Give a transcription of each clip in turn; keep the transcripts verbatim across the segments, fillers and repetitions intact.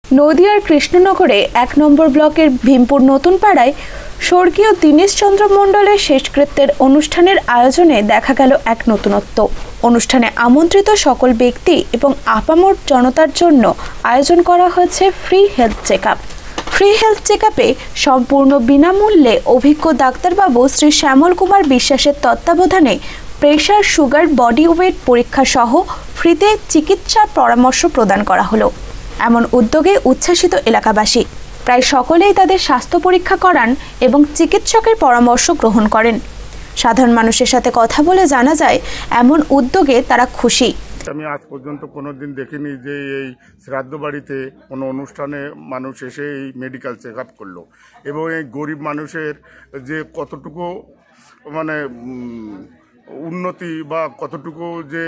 নদিয়ার কৃষ্ণনগরে এক নম্বর ব্লকের ভীমপুর নতুন পাড়ায় স্বর্গীয় দীনেশ চন্দ্র মণ্ডলের শেষকৃত্যের অনুষ্ঠানের আয়োজনে দেখা গেল এক নতুনত্ব। অনুষ্ঠানে আমন্ত্রিত সকল ব্যক্তি এবং আপামর জনতার জন্য আয়োজন করা হয়েছে free health checkup. Free health চেকআপে সম্পূর্ণ বিনামূল্যে অভিজ্ঞ ডাক্তারবাবু শ্রী শ্যামল কুমার বিশ্বাসের তত্ত্বাবধানে প্রেশার, সুগার, বডি ওয়েট পরীক্ষা সহ ফ্রিতে চিকিৎসা পরামর্শ প্রদান করা হলো। এমন উদ্যোগে উচ্ছ্বাসিত এলাকাবাসী প্রায় সকলেই তাদের স্বাস্থ্য পরীক্ষা করান এবং চিকিৎসকের পরামর্শ গ্রহণ করেন। সাধারণ মানুষের সাথে কথা বলে জানা যায় এমন উদ্যোগে তারা খুশি। আমি আজ পর্যন্ত কোনো দিন দেখিনি যে এই শ্রাদ্ধ বাড়িতে কোনো অনুষ্ঠানে মানুষ এসে এই মেডিকেল চেক আপ করলো এবং এই গরিব মানুষের যে কতটুকু মানে উন্নতি বা কতটুকু যে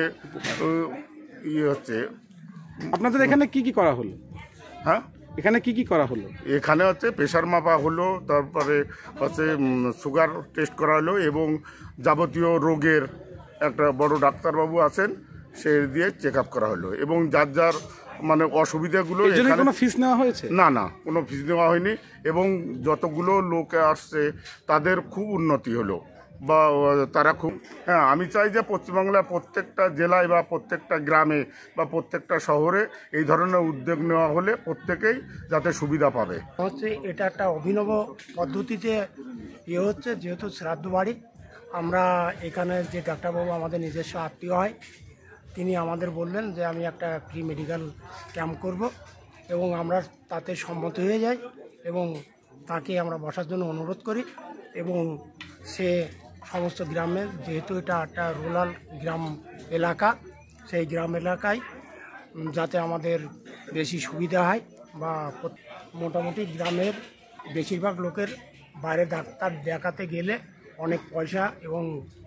ইয়ে হচ্ছে। আপনাদের এখানে কি কি করা হলো? হ্যাঁ, এখানে কি কি করা হলো? এখানে হচ্ছে প্রেশার মাপা হলো, তারপরে হচ্ছে সুগার টেস্ট করা হলো এবং যাবতীয় রোগের একটা বড় ডাক্তারবাবু আছেন সে দিয়ে চেক আপ করা হলো এবং যার যার মানে অসুবিধাগুলো। এখানে কোনো ফিস নেওয়া হয়েছে? না না, কোনো ফিস নেওয়া হয়নি এবং যতগুলো লোক আসছে তাদের খুব উন্নতি হলো বা তারা খুব। হ্যাঁ, আমি চাই যে পশ্চিমবাংলার প্রত্যেকটা জেলায় বা প্রত্যেকটা গ্রামে বা প্রত্যেকটা শহরে এই ধরনের উদ্যোগ নেওয়া হলে প্রত্যেকেই যাতে সুবিধা পাবে। হচ্ছে এটা একটা অভিনব পদ্ধতিতে ইয়ে হচ্ছে, যেহেতু শ্রাদ্ধ বাড়ি, আমরা এখানে যে ডাক্তারবাবু আমাদের নিজস্ব আত্মীয় হয়, তিনি আমাদের বললেন যে আমি একটা ফ্রি মেডিকেল ক্যাম্প করব এবং আমরা তাতে সম্মত হয়ে যাই এবং তাকে আমরা বসার জন্য অনুরোধ করি এবং সে সমস্ত গ্রামে, যেহেতু এটা একটা রুরাল গ্রাম এলাকা, সেই গ্রাম এলাকায় যাতে আমাদের বেশি সুবিধা হয় বা মোটামুটি গ্রামের বেশিরভাগ লোকের বাইরে ডাক্তার দেখাতে গেলে অনেক পয়সা এবং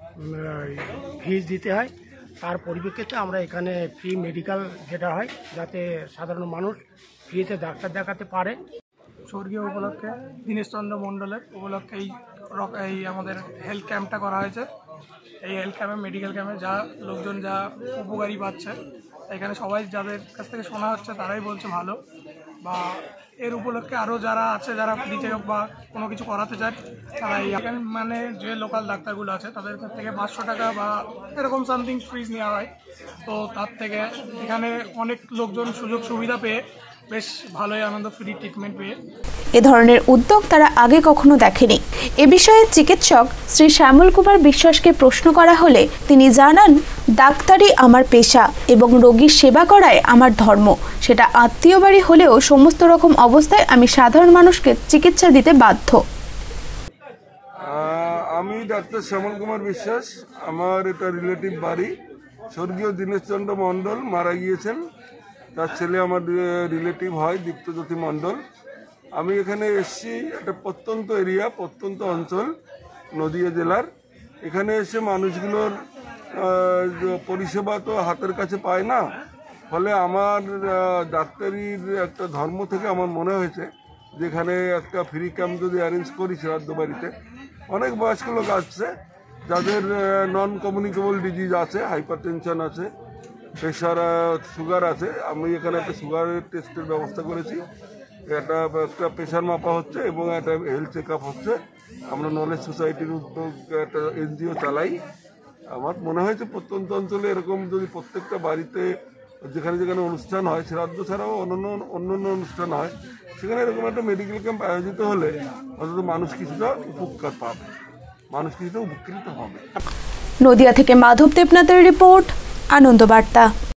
ফিস দিতে হয়, তার পরিপ্রেক্ষিতে আমরা এখানে ফ্রি মেডিকেল যেটা হয় যাতে সাধারণ মানুষ ফ্রিতে ডাক্তার দেখাতে পারে। স্বর্গীয় উপলক্ষে দীনেশ চন্দ্র মণ্ডলের উপলক্ষে এই এই আমাদের হেলথ ক্যাম্পটা করা হয়েছে। এই হেলথ ক্যাম্পে মেডিকেল ক্যাম্পে যা লোকজন যা উপকারী পাচ্ছে, এখানে সবাই যাদের কাছ থেকে শোনা হচ্ছে তারাই বলছে ভালো। বা এর উপলক্ষে আরও যারা আছে যারা ফ্রি চেক আপ বা কোনো কিছু করাতে চায় তারা এখানে মানে যে লোকাল ডাক্তারগুলো আছে তাদের কাছ থেকে পাঁচশো টাকা বা এরকম সামথিং ফিজ নেওয়া হয়। তো তার থেকে এখানে অনেক লোকজন সুযোগ সুবিধা পেয়ে বেশ ভালোই আনন্দ, ফ্রি ট্রিটমেন্ট পেয়ে। এ ধরনের উদ্যোগ তারা আগে কখনো দেখেনি। এ বিষয়ে চিকিৎসক শ্রী শ্যামল কুমার বিশ্বাসকে প্রশ্ন করা হলে তিনি জানান, ডাক্তারি আমার পেশা এবং রোগীর সেবা করাই আমার ধর্ম। সেটা আত্মীয় বাড়ি হলেও সমস্ত রকম অবস্থায় আমি সাধারণ মানুষকে চিকিৎসা দিতে বাধ্য। আমি ডাক্তার শ্যামল কুমার বিশ্বাস, আমার এটা রিলেটিভ বাড়ি। স্বর্গীয় দীনেশ চন্দ্র মণ্ডল মারা গিয়েছেন, তার ছেলে আমার রিলেটিভ হয় দীপ্তজ্যোতি মণ্ডল। আমি এখানে এসেছি, একটা প্রত্যন্ত এরিয়া, প্রত্যন্ত অঞ্চল নদিয়া জেলার। এখানে এসে মানুষগুলোর পরিষেবা তো হাতের কাছে পায় না, ফলে আমার ডাক্তারির একটা ধর্ম থেকে আমার মনে হয়েছে যেখানে একটা ফ্রি ক্যাম্প যদি অ্যারেঞ্জ করি শ্রাদ্ধ বাড়িতে। অনেক বয়স্ক লোক আসছে যাদের নন কমিউনিকেবল ডিজিজ আছে, হাইপার টেনশন আছে, প্রেশার, সুগার আছে। আমি এখানে একটা সুগারের টেস্টের ব্যবস্থা করেছি, একটা একটা প্রেশার মাপা হচ্ছে এবং একটা হেলথ চেক আপ হচ্ছে। আমরা নলেজ সোসাইটির উদ্যোগ একটা এনজিও চালাই। আমার মনে হয়েছে প্রত্যন্ত অঞ্চলে এরকম যদি প্রত্যেকটা বাড়িতে যেখানে যেখানে অনুষ্ঠান হয়, শ্রাদ্ধ ছাড়াও অন্যান্য অন্যান্য অনুষ্ঠান হয়, সেখানে এরকম একটা মেডিকেল ক্যাম্প আয়োজিত হলে অন্তত মানুষ কিছুটা উপকার পাবে, মানুষ কিছুটা উপকৃত হবে। নদিয়া থেকে মাধব দেবনাথের রিপোর্ট, আনন্দ বার্তা।